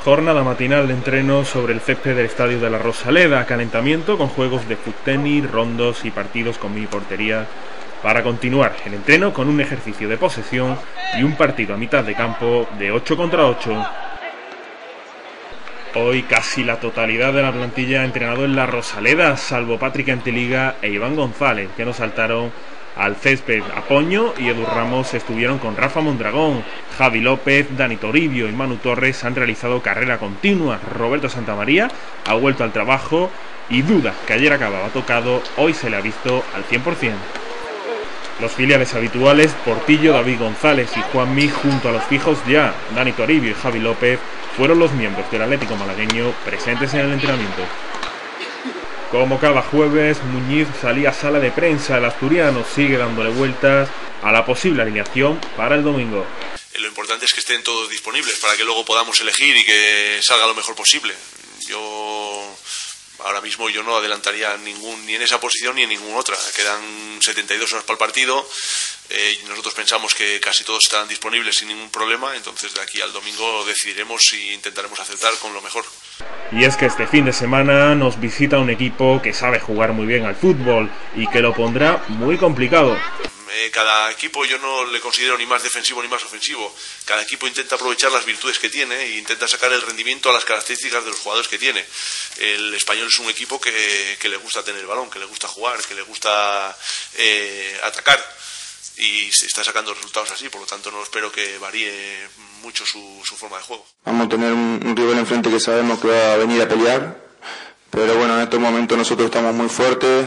Jornada matinal de entreno sobre el césped del Estadio de la Rosaleda, calentamiento con juegos de fútbol, rondos y partidos con mini portería, para continuar el entreno con un ejercicio de posesión y un partido a mitad de campo de 8 contra 8. Hoy casi la totalidad de la plantilla ha entrenado en la Rosaleda, salvo Patrick Anteliga e Iván González, que no saltaron al césped. Apoño y Edu Ramos estuvieron con Rafa Mondragón. Javi López, Dani Toribio y Manu Torres han realizado carrera continua. Roberto Santamaría ha vuelto al trabajo y Duda, que ayer acababa tocado, hoy se le ha visto al 100%. Los filiales habituales, Portillo, David González y Juanmi, junto a los fijos ya, Dani Toribio y Javi López, fueron los miembros del Atlético malagueño presentes en el entrenamiento. Como cada jueves, Muñiz salía a sala de prensa. El asturiano sigue dándole vueltas a la posible alineación para el domingo. Lo importante es que estén todos disponibles para que luego podamos elegir y que salga lo mejor posible. Ahora mismo yo no adelantaría ni en esa posición ni en ninguna otra. Quedan 72 horas para el partido. Nosotros pensamos que casi todos estarán disponibles sin ningún problema, entonces de aquí al domingo decidiremos y intentaremos acertar con lo mejor. Y es que este fin de semana nos visita un equipo que sabe jugar muy bien al fútbol y que lo pondrá muy complicado. Cada equipo yo no le considero ni más defensivo ni más ofensivo. Cada equipo intenta aprovechar las virtudes que tiene e intenta sacar el rendimiento a las características de los jugadores que tiene. El Español es un equipo que le gusta tener el balón, que le gusta jugar, que le gusta atacar. Y se está sacando resultados así, por lo tanto no espero que varíe mucho su forma de juego. Vamos a tener un rival enfrente que sabemos que va a venir a pelear, pero bueno, en estos momentos nosotros estamos muy fuertes,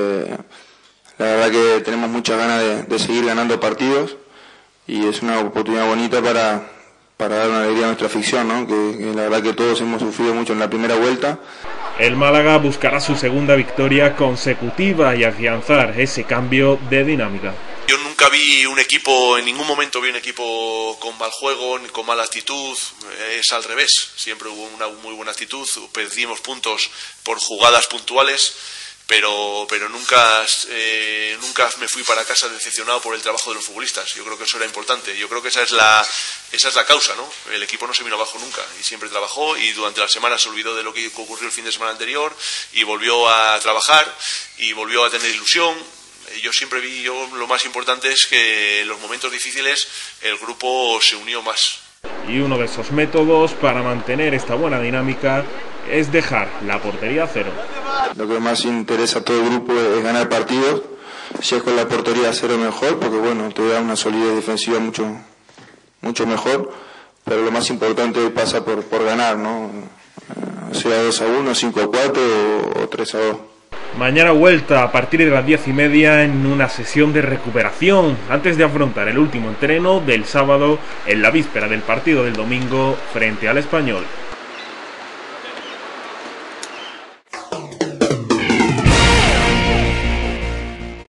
la verdad que tenemos muchas ganas de seguir ganando partidos y es una oportunidad bonita para dar una alegría a nuestra afición, ¿no? Que la verdad que todos hemos sufrido mucho en la primera vuelta. El Málaga buscará su segunda victoria consecutiva y afianzar ese cambio de dinámica. Yo nunca vi un equipo, en ningún momento vi un equipo con mal juego, ni con mala actitud, es al revés, siempre hubo una muy buena actitud, perdimos puntos por jugadas puntuales, pero nunca me fui para casa decepcionado por el trabajo de los futbolistas. Yo creo que eso era importante, yo creo que esa es la causa, ¿no? El equipo no se vino abajo nunca y siempre trabajó y durante la semana se olvidó de lo que ocurrió el fin de semana anterior y volvió a trabajar y volvió a tener ilusión. Yo siempre vi, lo más importante es que en los momentos difíciles el grupo se unió más. Y uno de esos métodos para mantener esta buena dinámica es dejar la portería a cero. Lo que más interesa a todo el grupo es ganar partidos. Si es con la portería a cero mejor, porque bueno, te da una solidez defensiva mucho mejor, pero lo más importante pasa por ganar, ¿no? Sea 2-1, 5-4 o 3-2. Mañana vuelta a partir de las 10:30 en una sesión de recuperación antes de afrontar el último entreno del sábado en la víspera del partido del domingo frente al Español.